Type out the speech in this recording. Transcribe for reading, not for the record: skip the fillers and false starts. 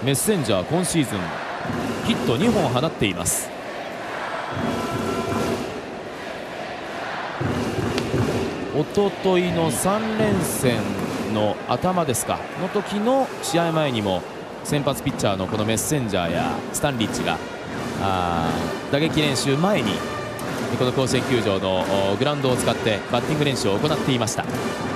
メッセンジャー今シーズンヒット2本放っています。おとといの3連戦の頭ですかの時の試合前にも先発ピッチャーのこのメッセンジャーやスタンリッチが打撃練習前にこの甲子園球場のグラウンドを使ってバッティング練習を行っていました。